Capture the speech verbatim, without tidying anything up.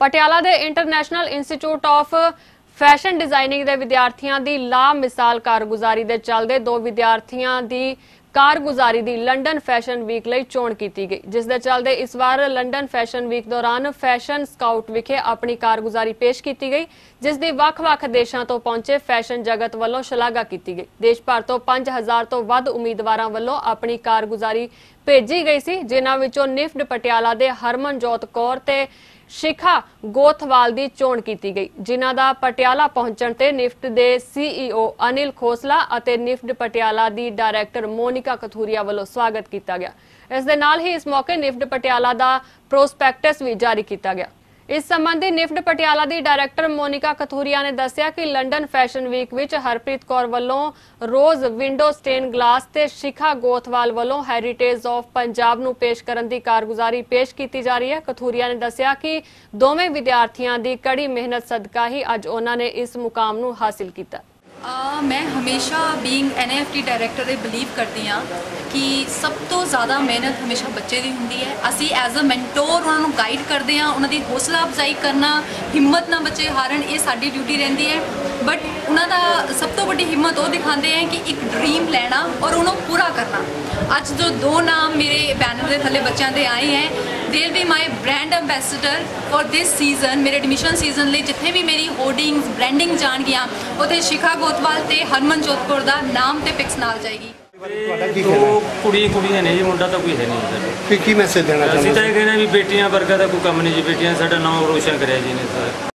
ਪਟਿਆਲਾ ਦੇ international institute of fashion designing के विद्यार्थियों की ला मिसाल कारगुजारी के चलते दो विद्यार्थियों की कारगुजारी की लंडन फैशन वीक लई चोण की गई, जिस दे चलते इस बार लंडन फैशन वीक दौरान फैशन स्काउट विखे अपनी कारगुजारी पेश की गई, जिसकी वख-वख देशों तो पहुंचे फैशन जगत वालों शलाघा की गई। देश भर तो पांच हज़ार तो वध उम्मीदवारों वालों अपनी कारगुजारी भेजी गई सी, जिन्हां विचों निफ्ट पटियाला के हरमनजोत कौर ते शिखा गोथवाल की चोण की गई, जिन्हां दा पटियाला पहुंचण ते निफ्ट के सीईओ अनिल खोसला और निफ्ट पटियाला की डायरैक्टर मोनिका कथूरिया वालों स्वागत किया गया। इस दे नाल ही इस मौके निफ्ट पटियाला का प्रोस्पैक्टस भी जारी किया गया। इस संबंधी निफ्ट पटियाला की डायरैक्टर मोनिका कथूरिया ने दस्सिया कि लंडन फैशन वीक विच हरप्रीत कौर वालों रोज़ विंडो स्टेन ग्लास ते शिखा गोथवाल वालों हैरीटेज ऑफ पंजाब नूं पेश करन दी कारगुजारी पेश की जा रही है। कथूरिया ने दस्सिया कि दोवें विद्यार्थियों की कड़ी मेहनत सदका ही अज उन्होंने इस मुकाम नूं हासिल किया। Uh, मैं हमेशा being N F T director ये बिलीव करती हाँ कि सब तो ज़्यादा मेहनत हमेशा बच्चे की होंगी है। असी एज अ मैंटोर उन्होंने गाइड करते हैं, उन्होंने हौसला अफजाई करना, हिम्मत ना बच्चे हारन, ये साडी ड्यूटी रही है। बट उन्होंने सब तो बड़ी हिम्मत वो दिखाते हैं कि एक ड्रीम लेना और उन्होंने पूरा करना। अज जो दो नाम मेरे बैनर के थले बच्चों के आए हैं, they will be my brand ambassador for this season. मेरे एडमिशन सीजन लिए जिथे भी मेरी होर्डिंग्स ब्रांडिंग जान गया वो शिखा गोथवाल ते हरमनजोत कौर दा नाम ते पिक्स नाल जाएगी। दो कुड़ी कुड़ियां ने जी, मुंडा तो कोई है नहीं सर। की मैसेज देना चाहते? असं तो यह कहना भी बेटियां वर्गा का कोई कम नहीं जी, बेटियां साडा नाम रोशन करे जी ने सर।